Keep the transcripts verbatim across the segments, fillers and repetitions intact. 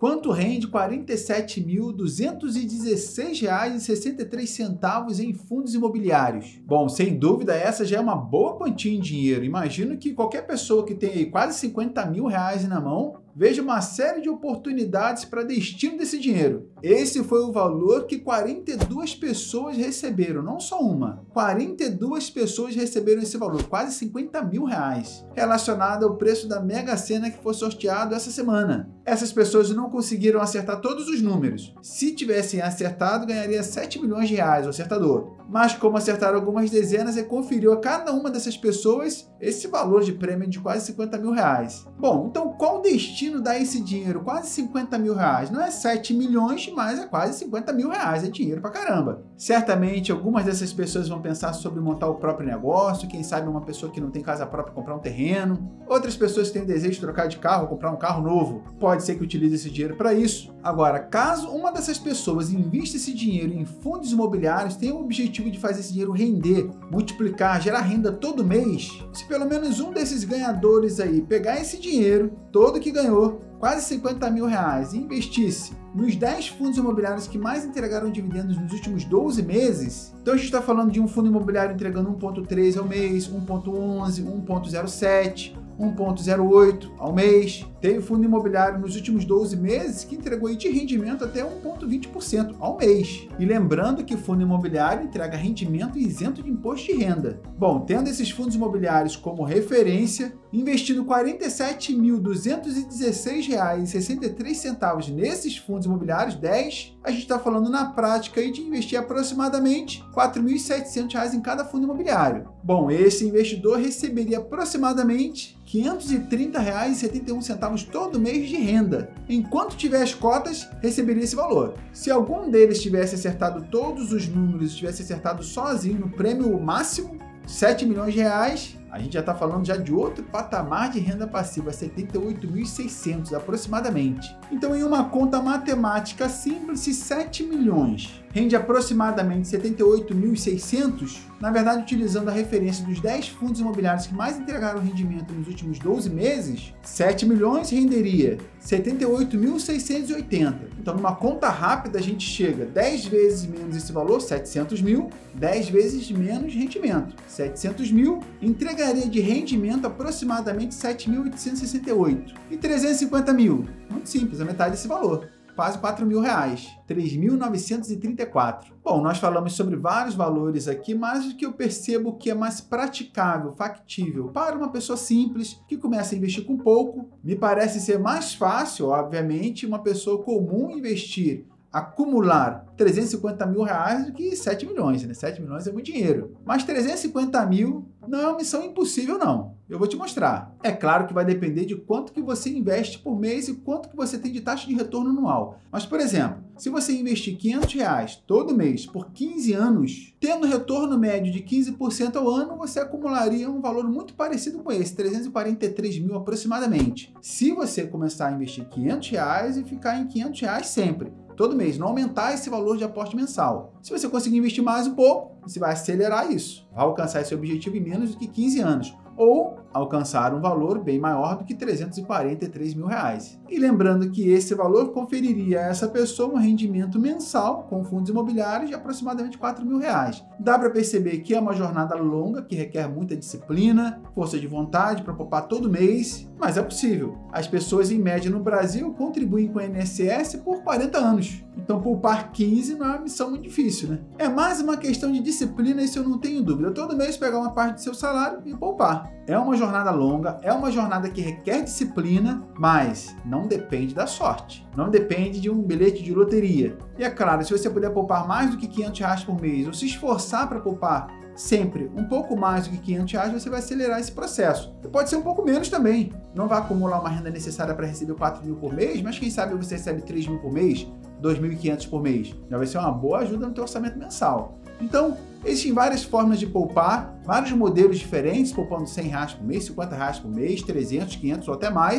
Quanto rende quarenta e sete mil duzentos e dezesseis reais e sessenta e três centavos em fundos imobiliários? Bom, sem dúvida essa já é uma boa quantia em dinheiro. Imagino que qualquer pessoa que tenha aí quase cinquenta mil reais na mão veja uma série de oportunidades para destino desse dinheiro. Esse foi o valor que quarenta e duas pessoas receberam, não só uma. quarenta e duas pessoas receberam esse valor, quase cinquenta mil reais, relacionado ao preço da Mega Sena que foi sorteado essa semana. Essas pessoas não conseguiram acertar todos os números. Se tivessem acertado, ganharia sete milhões de reais o acertador. Mas como acertaram algumas dezenas, e conferiu a cada uma dessas pessoas esse valor de prêmio de quase cinquenta mil reais. Bom, então qual o destino dá esse dinheiro? Quase cinquenta mil reais. Não é sete milhões, mas é quase cinquenta mil reais. É dinheiro pra caramba. Certamente algumas dessas pessoas vão pensar sobre montar o próprio negócio. Quem sabe uma pessoa que não tem casa própria comprar um terreno. Outras pessoas que têm desejo de trocar de carro, comprar um carro novo. Pode ser que utilize esse dinheiro para isso. Agora, caso uma dessas pessoas invista esse dinheiro em fundos imobiliários, tem o objetivo de fazer esse dinheiro render, multiplicar, gerar renda todo mês, se pelo menos um desses ganhadores aí pegar esse dinheiro todo que ganhou, quase cinquenta mil reais, e investisse nos dez fundos imobiliários que mais entregaram dividendos nos últimos doze meses, então a gente está falando de um fundo imobiliário entregando um vírgula três ao mês, um vírgula onze, um vírgula zero sete, um vírgula zero oito ao mês. Teve fundo imobiliário nos últimos doze meses que entregou aí de rendimento até um vírgula vinte por cento ao mês. E lembrando que fundo imobiliário entrega rendimento isento de imposto de renda. Bom, tendo esses fundos imobiliários como referência, investindo quarenta e sete mil duzentos e dezesseis reais e sessenta e três centavos nesses fundos imobiliários, dez, a gente está falando na prática aí de investir aproximadamente quatro mil e setecentos reais em cada fundo imobiliário. Bom, esse investidor receberia aproximadamente quinhentos e trinta reais e setenta e um centavos todo mês de renda. Enquanto tiver as cotas, receberia esse valor. Se algum deles tivesse acertado todos os números, tivesse acertado sozinho no prêmio máximo, sete milhões de reais, a gente já está falando já de outro patamar de renda passiva, setenta e oito mil e seiscentos aproximadamente. Então, em uma conta matemática simples, se sete milhões rende aproximadamente setenta e oito mil e seiscentos, na verdade, utilizando a referência dos dez fundos imobiliários que mais entregaram rendimento nos últimos doze meses, sete milhões renderia setenta e oito mil seiscentos e oitenta. Então, numa conta rápida, a gente chega dez vezes menos esse valor, setecentos mil, dez vezes menos rendimento, setecentos mil, entregaria de rendimento aproximadamente sete mil oitocentos e sessenta e oito. E trezentos e cinquenta mil? Muito simples, a metade desse valor. Quase quatro mil reais, três mil novecentos e trinta e quatro. Bom, nós falamos sobre vários valores aqui, mas o que eu percebo que é mais praticável, factível para uma pessoa simples que começa a investir com pouco, me parece ser mais fácil, obviamente, uma pessoa comum investir, acumular trezentos e cinquenta mil reais do que sete milhões, né? sete milhões é muito dinheiro. Mas trezentos e cinquenta mil não é uma missão impossível, não. Eu vou te mostrar. É claro que vai depender de quanto que você investe por mês e quanto que você tem de taxa de retorno anual. Mas, por exemplo, se você investir quinhentos reais todo mês por quinze anos, tendo retorno médio de quinze por cento ao ano, você acumularia um valor muito parecido com esse, trezentos e quarenta e três mil aproximadamente. Se você começar a investir quinhentos reais e ficar em quinhentos reais sempre, todo mês, não aumentar esse valor de aporte mensal. Se você conseguir investir mais um pouco, você vai acelerar isso, vai alcançar esse objetivo em menos do que quinze anos, ou alcançar um valor bem maior do que trezentos e quarenta e três mil reais. E lembrando que esse valor conferiria a essa pessoa um rendimento mensal com fundos imobiliários de aproximadamente quatro mil reais. Dá para perceber que é uma jornada longa, que requer muita disciplina, força de vontade para poupar todo mês, mas é possível. As pessoas, em média, no Brasil, contribuem com o I N S S por quarenta anos. Então, poupar quinze não é uma missão muito difícil, né? É mais uma questão de disciplina, isso eu não tenho dúvida. Todo mês pegar uma parte do seu salário e poupar. É uma jornada longa, é uma jornada que requer disciplina, mas não depende da sorte. Não depende de um bilhete de loteria. E é claro, se você puder poupar mais do que quinhentos reais por mês, ou se esforçar para poupar sempre um pouco mais do que quinhentos reais, você vai acelerar esse processo. E pode ser um pouco menos também. Não vai acumular uma renda necessária para receber quatro mil por mês, mas quem sabe você recebe três mil por mês, dois mil e quinhentos por mês. Já vai ser uma boa ajuda no teu orçamento mensal. Então, existem várias formas de poupar, vários modelos diferentes, poupando cem reais por mês, cinquenta reais por mês, trezentos, quinhentos ou até mais.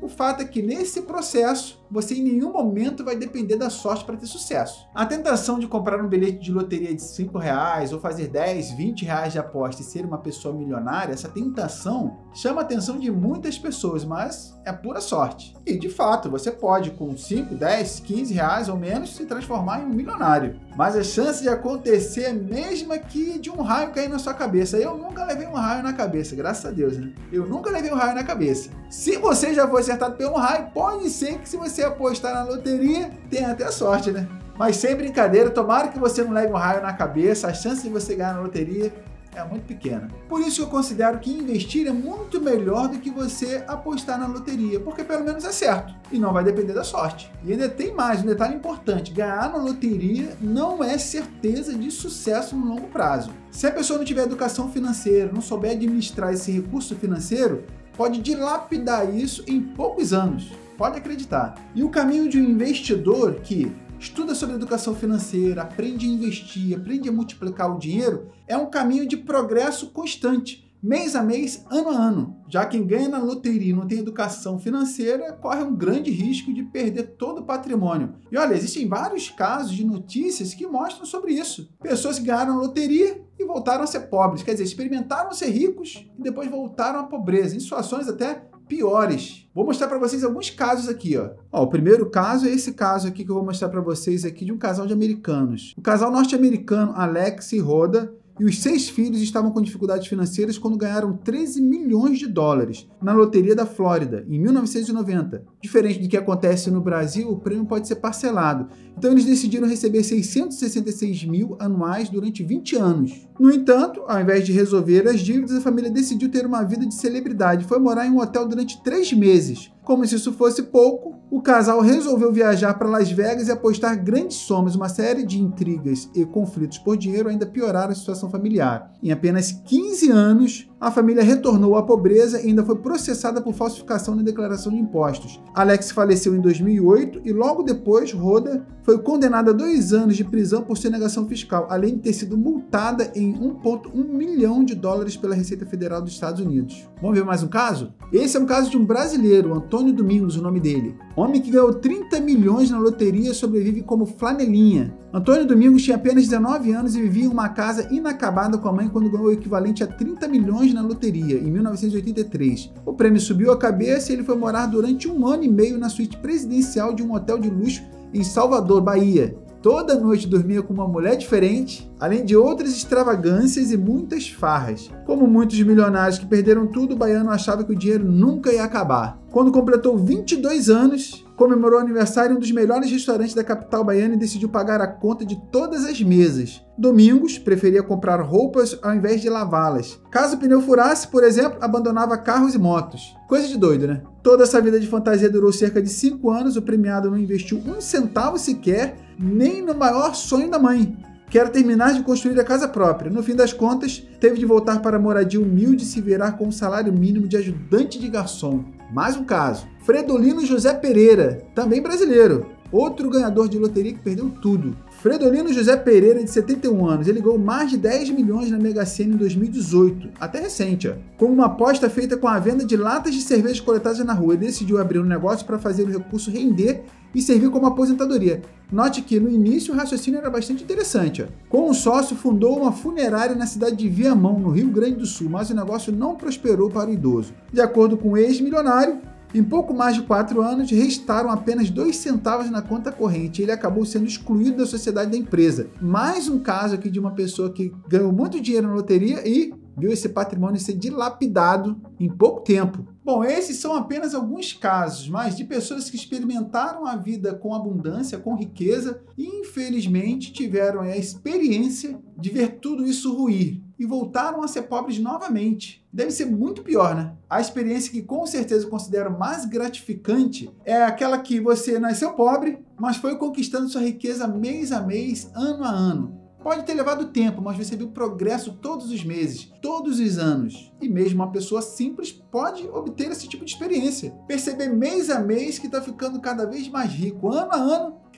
O fato é que nesse processo, você em nenhum momento vai depender da sorte para ter sucesso. A tentação de comprar um bilhete de loteria de cinco reais ou fazer dez, vinte reais de aposta e ser uma pessoa milionária, essa tentação chama a atenção de muitas pessoas, mas é pura sorte. E de fato, você pode com cinco, dez, quinze reais ou menos se transformar em um milionário. Mas a chance de acontecer é a mesma que de um raio cair na sua cabeça. Eu nunca levei um raio na cabeça, graças a Deus, né? Eu nunca levei um raio na cabeça. Se você já foi acertado pelo raio, pode ser que se você apostar na loteria, tenha até sorte, né? Mas sem brincadeira, tomara que você não leve um raio na cabeça, a chance de você ganhar na loteria é muito pequena. Por isso eu considero que investir é muito melhor do que você apostar na loteria, porque pelo menos é certo e não vai depender da sorte. E ainda tem mais um detalhe importante: ganhar na loteria não é certeza de sucesso no longo prazo. Se a pessoa não tiver educação financeira, não souber administrar esse recurso financeiro, pode dilapidar isso em poucos anos. Pode acreditar. E o caminho de um investidor que estuda sobre educação financeira, aprende a investir, aprende a multiplicar o dinheiro, é um caminho de progresso constante, mês a mês, ano a ano. Já quem ganha na loteria e não tem educação financeira, corre um grande risco de perder todo o patrimônio. E olha, existem vários casos de notícias que mostram sobre isso. Pessoas que ganharam na loteria e voltaram a ser pobres, quer dizer, experimentaram ser ricos e depois voltaram à pobreza, em situações até piores. Vou mostrar para vocês alguns casos aqui, ó. Ó, o primeiro caso é esse caso aqui que eu vou mostrar para vocês aqui de um casal de americanos. O casal norte-americano Alex e Rhoda e os seis filhos estavam com dificuldades financeiras quando ganharam treze milhões de dólares na loteria da Flórida, em mil novecentos e noventa. Diferente do que acontece no Brasil, o prêmio pode ser parcelado. Então eles decidiram receber seiscentos e sessenta e seis mil anuais durante vinte anos. No entanto, ao invés de resolver as dívidas, a família decidiu ter uma vida de celebridade e foi morar em um hotel durante três meses. Como se isso fosse pouco, o casal resolveu viajar para Las Vegas e apostar grandes somas. Uma série de intrigas e conflitos por dinheiro ainda pioraram a situação familiar. Em apenas quinze anos, a família retornou à pobreza e ainda foi processada por falsificação na declaração de impostos. Alex faleceu em dois mil e oito e logo depois, Rhoda foi condenada a dois anos de prisão por sonegação fiscal, além de ter sido multada em um vírgula um milhão de dólares pela Receita Federal dos Estados Unidos. Vamos ver mais um caso? Esse é um caso de um brasileiro, Antônio Domingos, o nome dele. Homem que ganhou trinta milhões na loteria sobrevive como flanelinha. Antônio Domingos tinha apenas dezenove anos e vivia em uma casa inacabada com a mãe quando ganhou o equivalente a trinta milhões na loteria, em mil novecentos e oitenta e três. O prêmio subiu a cabeça e ele foi morar durante um ano e meio na suíte presidencial de um hotel de luxo em Salvador, Bahia. Toda noite dormia com uma mulher diferente, além de outras extravagâncias e muitas farras. Como muitos milionários que perderam tudo, o baiano achava que o dinheiro nunca ia acabar. Quando completou vinte e dois anos, comemorou o aniversário em um dos melhores restaurantes da capital baiana e decidiu pagar a conta de todas as mesas. Domingos preferia comprar roupas ao invés de lavá-las. Caso o pneu furasse, por exemplo, abandonava carros e motos. Coisa de doido, né? Toda essa vida de fantasia durou cerca de cinco anos, o premiado não investiu um centavo sequer, nem no maior sonho da mãe, que era terminar de construir a casa própria. No fim das contas, teve de voltar para a moradia humilde e se virar com um salário mínimo de ajudante de garçom. Mais um caso. Fredolino José Pereira, também brasileiro, outro ganhador de loteria que perdeu tudo. Fredolino José Pereira, de setenta e um anos, ele ganhou mais de dez milhões na Mega Sena em dois mil e dezoito, até recente, ó, com uma aposta feita com a venda de latas de cerveja coletadas na rua. Ele decidiu abrir um negócio para fazer o recurso render e servir como aposentadoria. Note que no início o raciocínio era bastante interessante. Ó. Com um sócio, fundou uma funerária na cidade de Viamão, no Rio Grande do Sul, mas o negócio não prosperou para o idoso. De acordo com o ex-milionário, em pouco mais de quatro anos, restaram apenas dois centavos na conta corrente. Ele acabou sendo excluído da sociedade da empresa. Mais um caso aqui de uma pessoa que ganhou muito dinheiro na loteria e viu esse patrimônio ser dilapidado em pouco tempo. Bom, esses são apenas alguns casos, mas de pessoas que experimentaram a vida com abundância, com riqueza e infelizmente tiveram a experiência de ver tudo isso ruir e voltaram a ser pobres novamente. Deve ser muito pior, né? A experiência que com certeza eu considero mais gratificante é aquela que você nasceu pobre, mas foi conquistando sua riqueza mês a mês, ano a ano. Pode ter levado tempo, mas você viu progresso todos os meses, todos os anos. E mesmo uma pessoa simples pode obter esse tipo de experiência. Perceber mês a mês que está ficando cada vez mais rico, ano a ano, que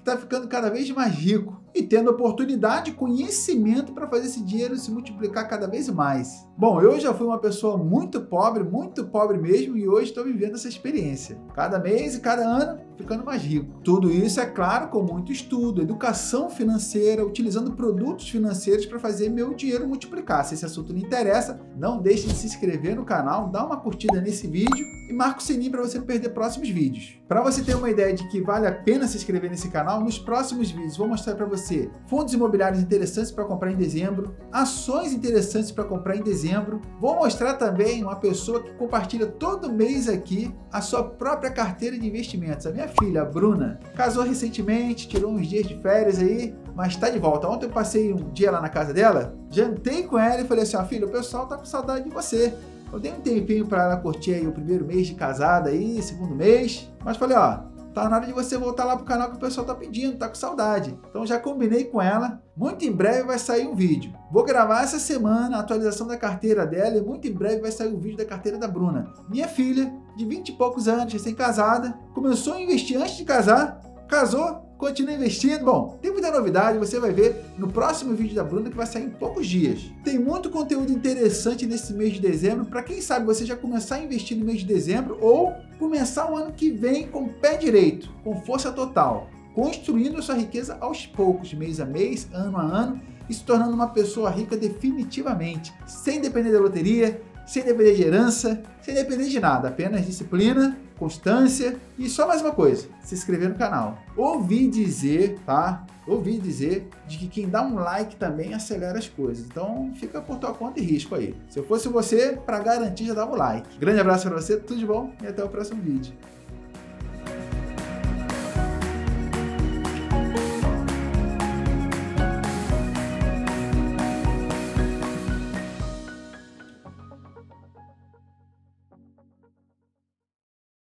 está ficando cada vez mais rico e tendo oportunidade e conhecimento para fazer esse dinheiro se multiplicar cada vez mais. Bom, eu já fui uma pessoa muito pobre, muito pobre mesmo, e hoje estou vivendo essa experiência. Cada mês e cada ano ficando mais rico. Tudo isso, é claro, com muito estudo, educação financeira, utilizando produtos financeiros para fazer meu dinheiro multiplicar. Se esse assunto lhe interessa, não deixe de se inscrever no canal, dá uma curtida nesse vídeo e marca o sininho para você não perder próximos vídeos. Para você ter uma ideia de que vale a pena se inscrever nesse canal, nos próximos vídeos vou mostrar para você fundos imobiliários interessantes para comprar em dezembro, ações interessantes para comprar em dezembro. Vou mostrar também uma pessoa que compartilha todo mês aqui a sua própria carteira de investimentos. A minha filha, a Bruna, casou recentemente, tirou uns dias de férias aí, mas está de volta. Ontem eu passei um dia lá na casa dela, jantei com ela e falei assim, ó, filha, o pessoal tá com saudade de você. Eu dei um tempinho para ela curtir aí o primeiro mês de casada aí, segundo mês, mas falei, ó, tá na hora de você voltar lá pro canal que o pessoal tá pedindo, tá com saudade. Então já combinei com ela, muito em breve vai sair um vídeo. Vou gravar essa semana a atualização da carteira dela e muito em breve vai sair o vídeo da carteira da Bruna. Minha filha, de vinte e poucos anos, recém-casada, começou a investir antes de casar, casou, continua investindo. Bom, tem muita novidade, você vai ver no próximo vídeo da Bruna que vai sair em poucos dias. Tem muito conteúdo interessante nesse mês de dezembro, para quem sabe você já começar a investir no mês de dezembro ou começar o ano que vem com o pé direito, com força total, construindo a sua riqueza aos poucos, mês a mês, ano a ano, e se tornando uma pessoa rica definitivamente, sem depender da loteria, sem depender de herança, sem depender de nada, apenas disciplina, constância e só mais uma coisa, se inscrever no canal. Ouvi dizer, tá? Ouvi dizer de que quem dá um like também acelera as coisas. Então fica por tua conta e risco aí. Se eu fosse você, para garantir, já dava o like. Grande abraço para você, tudo de bom e até o próximo vídeo.